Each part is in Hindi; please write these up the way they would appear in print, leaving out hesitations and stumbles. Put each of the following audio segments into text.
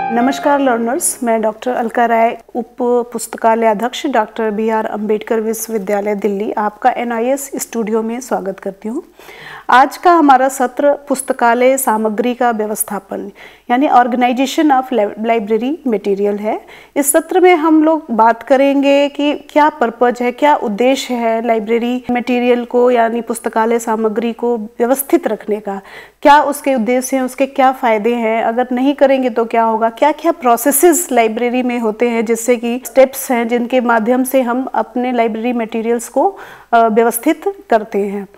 नमस्कार लर्नर्स, मैं डॉक्टर अलका राय, उप पुस्तकालय अध्यक्ष डॉक्टर BR अम्बेडकर विश्वविद्यालय दिल्ली, आपका NIS स्टूडियो में स्वागत करती हूँ। आज का हमारा सत्र पुस्तकालय सामग्री का व्यवस्थापन यानी ऑर्गेनाइजेशन ऑफ लाइब्रेरी मटेरियल है। इस सत्र में हम लोग बात करेंगे कि क्या पर्पज है, क्या उद्देश्य है लाइब्रेरी मटेरियल को यानी पुस्तकालय सामग्री को व्यवस्थित रखने का, क्या उसके उद्देश्य हैं, उसके क्या फ़ायदे हैं, अगर नहीं करेंगे तो क्या होगा, क्या क्या प्रोसेसेस लाइब्रेरी में होते हैं, जिससे कि स्टेप्स हैं जिनके माध्यम से हम अपने लाइब्रेरी मटेरियल्स को व्यवस्थित करते हैं।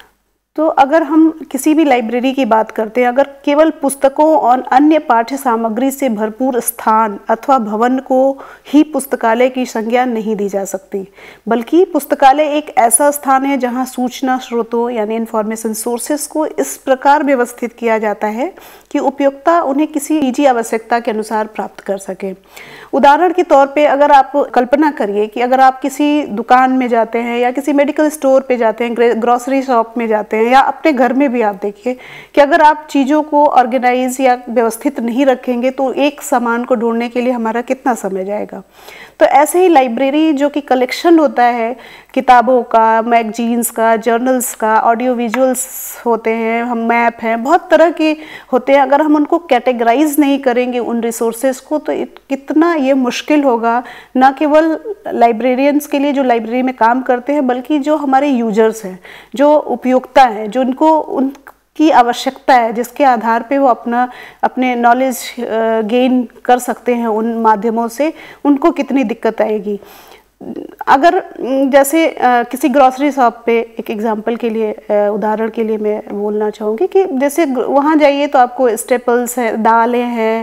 तो अगर हम किसी भी लाइब्रेरी की बात करते हैं, अगर केवल पुस्तकों और अन्य पाठ्य सामग्री से भरपूर स्थान अथवा भवन को ही पुस्तकालय की संज्ञा नहीं दी जा सकती, बल्कि पुस्तकालय एक ऐसा स्थान है जहां सूचना स्रोतों यानी इंफॉर्मेशन सोर्सेस को इस प्रकार व्यवस्थित किया जाता है कि उपयोक्ता उन्हें किसी निजी आवश्यकता के अनुसार प्राप्त कर सके। उदाहरण के तौर पे अगर आप कल्पना करिए कि अगर आप किसी दुकान में जाते हैं या किसी मेडिकल स्टोर पे जाते हैं, ग्रोसरी शॉप में जाते हैं, या अपने घर में भी आप देखिए कि अगर आप चीज़ों को ऑर्गेनाइज या व्यवस्थित नहीं रखेंगे तो एक सामान को ढूंढने के लिए हमारा कितना समय जाएगा। तो ऐसे ही लाइब्रेरी जो कि कलेक्शन होता है किताबों का, मैगजीन्स का, जर्नल्स का, ऑडियो विजुअल्स होते हैं, हम मैप हैं, बहुत तरह के होते हैं। अगर हम उनको कैटेगराइज नहीं करेंगे उन रिसोर्सेज को तो कितना ये मुश्किल होगा, ना केवल लाइब्रेरियंस के लिए जो लाइब्रेरी में काम करते हैं, बल्कि जो हमारे यूजर्स हैं, जो उपयोक्ता हैं, जो उनको उनकी आवश्यकता है, जिसके आधार पे वो अपने नॉलेज गेन कर सकते हैं उन माध्यमों से, उनको कितनी दिक्कत आएगी। अगर जैसे किसी ग्रॉसरी शॉप पे एक एग्जांपल के लिए, उदाहरण के लिए मैं बोलना चाहूँगी कि जैसे वहाँ जाइए तो आपको स्टेपल्स हैं, दालें हैं,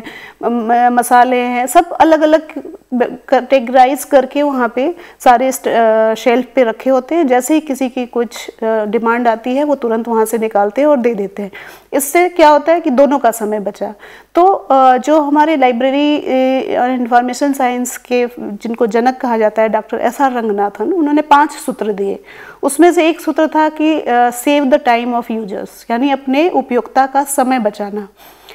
मसाले हैं, सब अलग अलग कैटेगराइज करके वहाँ पे सारे शेल्फ पे रखे होते हैं। जैसे ही किसी की कुछ डिमांड आती है वो तुरंत वहाँ से निकालते हैं और दे देते हैं। इससे क्या होता है कि दोनों का समय बचा। तो जो हमारे लाइब्रेरी और इंफॉर्मेशन साइंस के जिनको जनक कहा जाता है डॉक्टर SR रंगनाथन, उन्होंने 5 सूत्र दिए। उसमें से एक सूत्र था कि save the time of users यानी अपने उपयोक्ता का समय बचाना।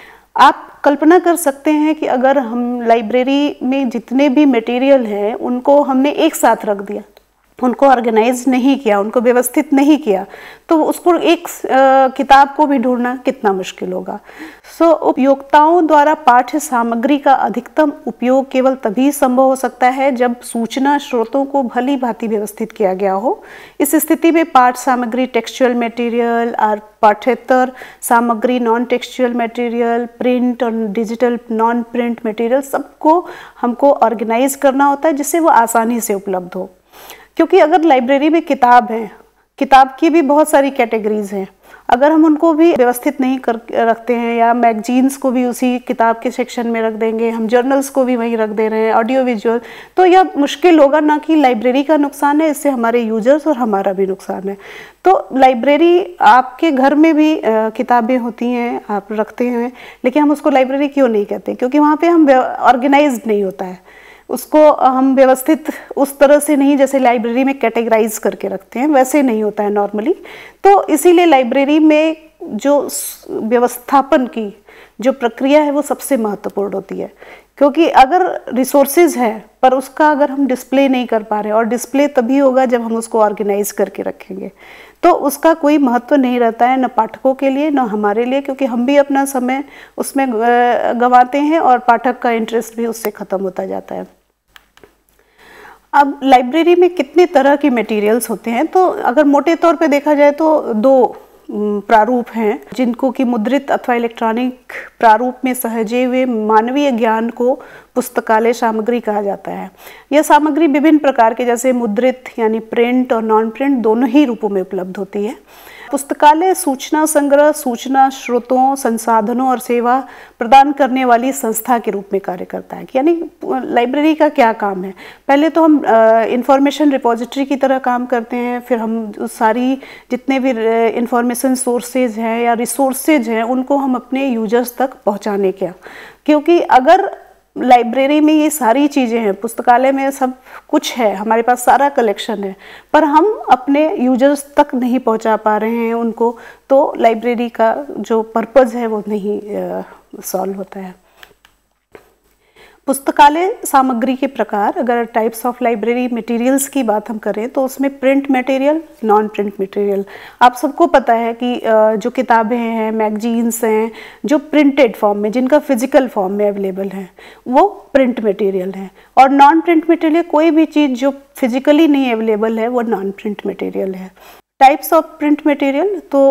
आप कल्पना कर सकते हैं कि अगर हम लाइब्रेरी में जितने भी मटेरियल हैं उनको हमने एक साथ रख दिया, उनको ऑर्गेनाइज नहीं किया, उनको व्यवस्थित नहीं किया, तो उसको एक किताब को भी ढूंढना कितना मुश्किल होगा। उपयोक्ताओं द्वारा पाठ्य सामग्री का अधिकतम उपयोग केवल तभी संभव हो सकता है जब सूचना स्रोतों को भली भांति व्यवस्थित किया गया हो। इस स्थिति में पाठ्य सामग्री टेक्सचुअल मटेरियल और पाठ्येतर सामग्री नॉन टेक्सचुअल मटेरियल, प्रिंट और डिजिटल नॉन प्रिंट मटेरियल, सबको हमको ऑर्गेनाइज करना होता है जिससे वो आसानी से उपलब्ध हो। क्योंकि अगर लाइब्रेरी में किताब है, किताब की भी बहुत सारी कैटेगरीज हैं, अगर हम उनको भी व्यवस्थित नहीं कर रखते हैं या मैगजीन्स को भी उसी किताब के सेक्शन में रख देंगे, हम जर्नल्स को भी वहीं रख दे रहे हैं, ऑडियो विजुअल, तो यह मुश्किल होगा। ना कि लाइब्रेरी का नुकसान है, इससे हमारे यूजर्स और हमारा भी नुकसान है। तो लाइब्रेरी, आपके घर में भी किताबें होती हैं, आप रखते हैं, लेकिन हम उसको लाइब्रेरी क्यों नहीं कहते? क्योंकि वहाँ पर हम ऑर्गेनाइज नहीं होता है, उसको हम व्यवस्थित उस तरह से नहीं, जैसे लाइब्रेरी में कैटेगराइज करके रखते हैं वैसे नहीं होता है नॉर्मली। तो इसीलिए लाइब्रेरी में जो व्यवस्थापन की जो प्रक्रिया है वो सबसे महत्वपूर्ण होती है। क्योंकि अगर रिसोर्सेज है पर उसका अगर हम डिस्प्ले नहीं कर पा रहे, और डिस्प्ले तभी होगा जब हम उसको ऑर्गेनाइज करके रखेंगे, तो उसका कोई महत्व नहीं रहता है, न पाठकों के लिए न हमारे लिए, क्योंकि हम भी अपना समय उसमें गंवाते हैं और पाठक का इंटरेस्ट भी उससे ख़त्म होता जाता है। अब लाइब्रेरी में कितने तरह के मटेरियल्स होते हैं, तो अगर मोटे तौर पे देखा जाए तो 2 प्रारूप हैं, जिनको कि मुद्रित अथवा इलेक्ट्रॉनिक प्रारूप में सहेजे हुए मानवीय ज्ञान को पुस्तकालय सामग्री कहा जाता है। यह सामग्री विभिन्न प्रकार के, जैसे मुद्रित यानी प्रिंट और नॉन प्रिंट, दोनों ही रूपों में उपलब्ध होती है। पुस्तकालय सूचना संग्रह, सूचना स्रोतों, संसाधनों और सेवा प्रदान करने वाली संस्था के रूप में कार्य करता है। यानी लाइब्रेरी का क्या काम है? पहले तो हम इंफॉर्मेशन रिपोजिटरी की तरह काम करते हैं, फिर हम सारी जितने भी इंफॉर्मेशन सोर्सेज हैं या रिसोर्सेज हैं उनको हम अपने यूजर्स तक पहुंचाने क्या। क्योंकि अगर लाइब्रेरी में ये सारी चीज़ें हैं, पुस्तकालय में सब कुछ है, हमारे पास सारा कलेक्शन है, पर हम अपने यूजर्स तक नहीं पहुंचा पा रहे हैं उनको, तो लाइब्रेरी का जो पर्पज़ है वो नहीं सॉल्व होता है। पुस्तकालय सामग्री के प्रकार, अगर टाइप्स ऑफ लाइब्रेरी मटेरियल्स की बात हम करें तो उसमें print material, non print material. आप सबको पता है कि जो किताबें हैं, मैगजीन्स हैं, जो प्रिंटेड फॉर्म में, जिनका फिजिकल फॉर्म में अवेलेबल है, वो प्रिंट मटेरियल है। और नॉन प्रिंट मटेरियल कोई भी चीज़ जो फिजिकली नहीं अवेलेबल है, वो नॉन प्रिंट मटेरियल है। टाइप्स ऑफ प्रिंट मटेरियल, तो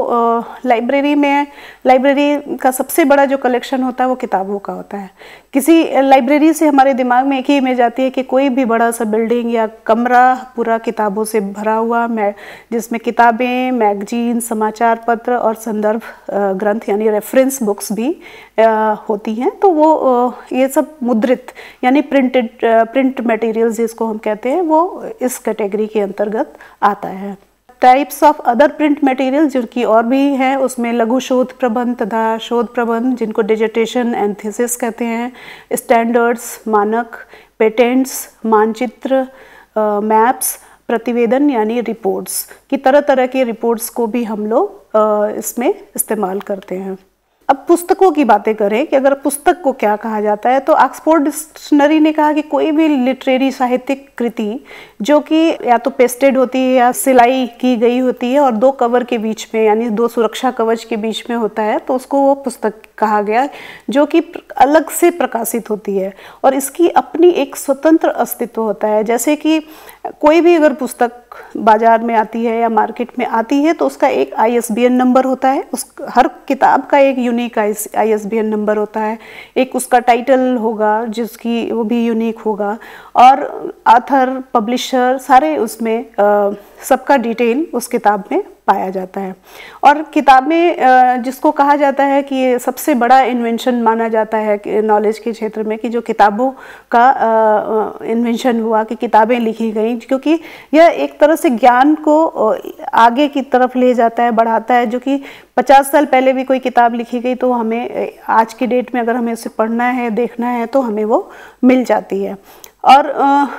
लाइब्रेरी का सबसे बड़ा जो कलेक्शन होता है वो किताबों का होता है। किसी लाइब्रेरी से हमारे दिमाग में एक ही इमेज आती है कि कोई भी बड़ा सा बिल्डिंग या कमरा पूरा किताबों से भरा हुआ, जिसमें किताबें, मैगजीन, समाचार पत्र और संदर्भ ग्रंथ यानी रेफरेंस बुक्स भी होती हैं। तो वो ये सब मुद्रित यानी प्रिंट मटेरियल्स जिसको हम कहते हैं, वो इस कैटेगरी के अंतर्गत आता है। Types of other print material जिनकी और भी हैं, उसमें लघु शोध प्रबंध तथा शोध प्रबंध, जिनको डिजर्टेशन एंड थीसिस कहते हैं, स्टैंडर्ड्स, मानक, पेटेंट्स, मानचित्र, मैप्स, प्रतिवेदन यानी रिपोर्ट्स की तरह के रिपोर्ट्स को भी हम लोग इसमें इस्तेमाल करते हैं। अब पुस्तकों की बातें करें कि अगर पुस्तक को क्या कहा जाता है, तो ऑक्सफोर्ड डिक्शनरी ने कहा कि कोई भी लिटरेरी साहित्यिक कृति जो कि या तो पेस्टेड होती है या सिलाई की गई होती है और दो कवर के बीच में यानी दो सुरक्षा कवच के बीच में होता है, तो उसको वो पुस्तक कहा गया, जो कि अलग से प्रकाशित होती है और इसकी अपनी एक स्वतंत्र अस्तित्व होता है। जैसे कि कोई भी अगर पुस्तक बाजार में आती है या मार्केट में आती है तो उसका एक ISBN नंबर होता है, उस हर किताब का एक यूनिक ISBN नंबर होता है, एक उसका टाइटल होगा जिसकी वो भी यूनिक होगा, और ऑथर, पब्लिशर, सारे उसमें सबका डिटेल उस किताब में पाया जाता है। और किताबें जिसको कहा जाता है कि ये सबसे बड़ा इन्वेंशन माना जाता है नॉलेज के क्षेत्र में, कि जो किताबों का इन्वेंशन हुआ, कि किताबें लिखी गई, क्योंकि यह एक तरह से ज्ञान को आगे की तरफ ले जाता है, बढ़ाता है। जो कि 50 साल पहले भी कोई किताब लिखी गई तो हमें आज की डेट में अगर हमें उसे पढ़ना है, देखना है, तो हमें वो मिल जाती है। और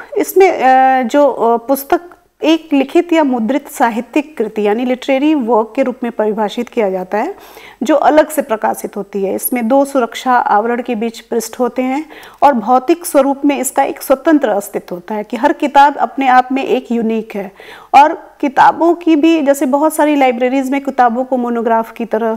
इसमें जो पुस्तक एक लिखित या मुद्रित साहित्यिक कृति यानी लिटरेरी वर्क के रूप में परिभाषित किया जाता है, जो अलग से प्रकाशित होती है। इसमें दो सुरक्षा आवरण के बीच पृष्ठ होते हैं और भौतिक स्वरूप में इसका एक स्वतंत्र अस्तित्व होता है कि हर किताब अपने आप में एक यूनिक है। और किताबों की भी, जैसे बहुत सारी लाइब्रेरीज में किताबों को मोनोग्राफ की तरह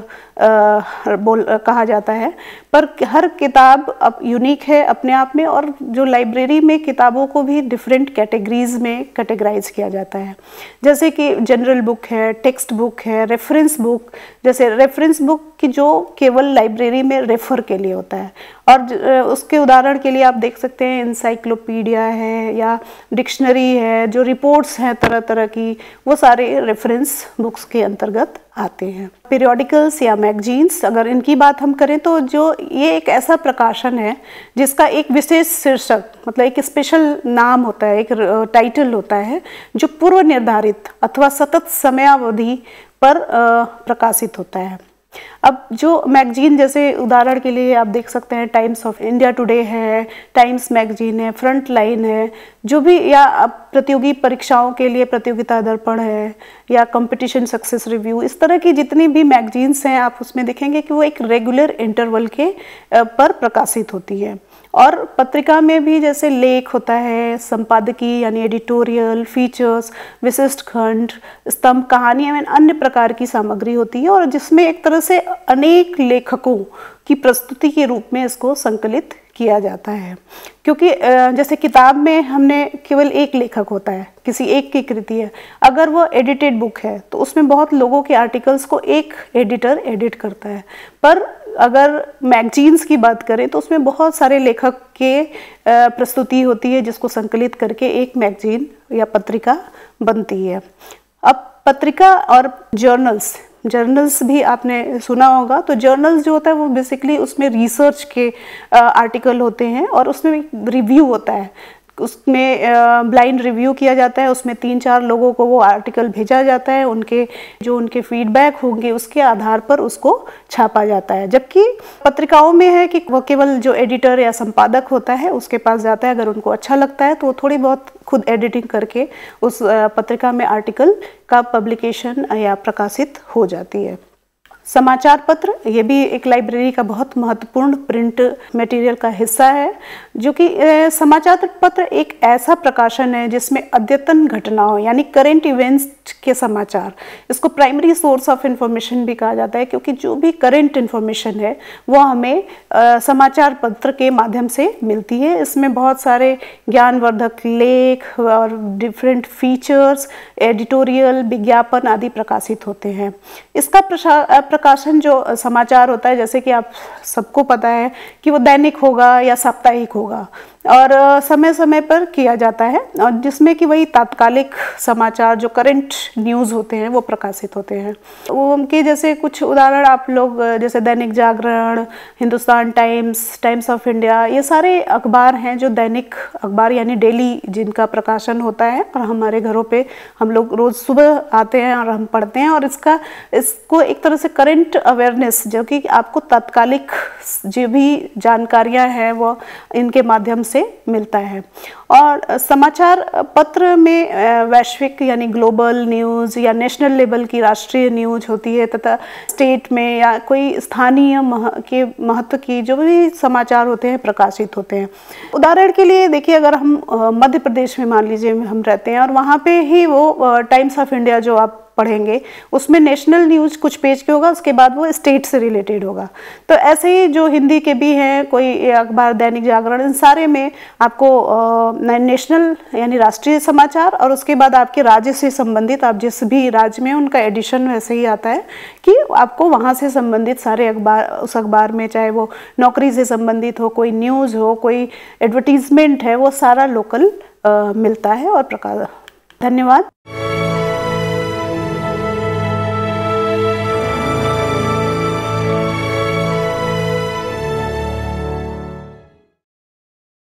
कहा जाता है, पर हर किताब अब यूनिक है अपने आप में। और जो लाइब्रेरी में किताबों को भी डिफरेंट कैटेगरीज में कैटेगराइज किया जाता है, जैसे कि जनरल बुक है, टेक्स्ट बुक है, रेफरेंस बुक। जैसे रेफरेंस बुक कि जो केवल लाइब्रेरी में रेफर के लिए होता है, और उसके उदाहरण के लिए आप देख सकते हैं इंसाइक्लोपीडिया है या डिक्शनरी है, जो रिपोर्ट्स हैं तरह तरह की, वो सारे रेफरेंस बुक्स के अंतर्गत आते हैं। पीरियोडिकल्स या मैगजीन्स, अगर इनकी बात हम करें तो जो ये एक ऐसा प्रकाशन है जिसका एक विशेष शीर्षक, मतलब एक स्पेशल नाम होता है, एक टाइटल होता है, जो पूर्व निर्धारित अथवा सतत समयावधि पर प्रकाशित होता है। अब जो मैगजीन, जैसे उदाहरण के लिए आप देख सकते हैं टाइम्स ऑफ इंडिया टुडे है, टाइम्स मैगजीन है, फ्रंट लाइन है, जो भी, या प्रतियोगी परीक्षाओं के लिए प्रतियोगिता दर्पण है, या कंपटीशन सक्सेस रिव्यू, इस तरह की जितनी भी मैगजीन्स हैं आप उसमें देखेंगे कि वो एक रेगुलर इंटरवल के पर प्रकाशित होती है। और पत्रिका में भी जैसे लेख होता है, संपादकीय यानी एडिटोरियल, फीचर्स, विशिष्ट खंड, स्तंभ, कहानियाँ एवं अन्य प्रकार की सामग्री होती है, और जिसमें एक तरह से अनेक लेखकों की प्रस्तुति के रूप में इसको संकलित किया जाता है। क्योंकि जैसे किताब में हमने केवल एक लेखक होता है, किसी एक की कृति है। अगर वो एडिटेड बुक है तो उसमें बहुत लोगों के आर्टिकल्स को एक एडिटर एडिट करता है, पर अगर मैगजीन्स की बात करें तो उसमें बहुत सारे लेखक के प्रस्तुति होती है, जिसको संकलित करके एक मैगजीन या पत्रिका बनती है। अब पत्रिका और जर्नल्स भी आपने सुना होगा। तो जर्नल्स जो होता है वो बेसिकली उसमें रिसर्च के आर्टिकल होते हैं, और उसमें रिव्यू होता है, उसमें ब्लाइंड रिव्यू किया जाता है। उसमें 3-4 लोगों को वो आर्टिकल भेजा जाता है, उनके फीडबैक होंगे उसके आधार पर उसको छापा जाता है। जबकि पत्रिकाओं में है कि वो केवल जो एडिटर या संपादक होता है उसके पास जाता है, अगर उनको अच्छा लगता है तो वो थोड़ी बहुत खुद एडिटिंग करके उस पत्रिका में आर्टिकल का पब्लिकेशन या प्रकाशित हो जाती है। समाचार पत्र ये भी एक लाइब्रेरी का बहुत महत्वपूर्ण प्रिंट मटेरियल का हिस्सा है, जो कि समाचार पत्र एक ऐसा प्रकाशन है जिसमें अद्यतन घटनाओं यानी करंट इवेंट्स के समाचार, इसको प्राइमरी सोर्स ऑफ इंफॉर्मेशन भी कहा जाता है, क्योंकि जो भी करंट इंफॉर्मेशन है वो हमें समाचार पत्र के माध्यम से मिलती है। इसमें बहुत सारे ज्ञानवर्धक लेख और डिफरेंट फीचर्स, एडिटोरियल, विज्ञापन आदि प्रकाशित होते हैं। इसका प्रकाशन जो समाचार होता है, जैसे कि आप सबको पता है कि वो दैनिक होगा या साप्ताहिक होगा और समय समय पर किया जाता है, और जिसमें कि वही तात्कालिक समाचार जो करंट न्यूज़ होते हैं वो प्रकाशित होते हैं। वो उनके जैसे कुछ उदाहरण आप लोग, जैसे Dainik Jagran, Hindustan Times, Times of India, ये सारे अखबार हैं जो दैनिक अखबार यानी डेली जिनका प्रकाशन होता है और हमारे घरों पे हम लोग रोज़ सुबह आते हैं और हम पढ़ते हैं। और इसको एक तरह से करंट अवेयरनेस, जो कि आपको तात्कालिक जो भी जानकारियाँ हैं वो इनके माध्यम से मिलता है। और समाचार पत्र में वैश्विक यानी ग्लोबल न्यूज़ या नेशनल लेवल की राष्ट्रीय न्यूज़ होती है, तथा स्टेट में या कोई स्थानीय के महत्व की जो भी समाचार होते हैं प्रकाशित होते हैं। उदाहरण के लिए देखिए, अगर हम मध्य प्रदेश में मान लीजिए हम रहते हैं और वहाँ पे ही वो टाइम्स ऑफ इंडिया जो आप पढ़ेंगे उसमें नेशनल न्यूज़ कुछ पेज के होगा, उसके बाद वो स्टेट से रिलेटेड होगा। तो ऐसे ही जो हिंदी के भी हैं कोई अखबार, दैनिक जागरण, इन सारे में आपको नेशनल यानी राष्ट्रीय समाचार और उसके बाद आपके राज्य से संबंधित, आप जिस भी राज्य में उनका एडिशन वैसे ही आता है कि आपको वहाँ से संबंधित सारे अखबार, उस अखबार में चाहे वो नौकरी से संबंधित हो, कोई न्यूज़ हो, कोई एडवर्टीजमेंट है, वो सारा लोकल मिलता है और प्रकार। धन्यवाद।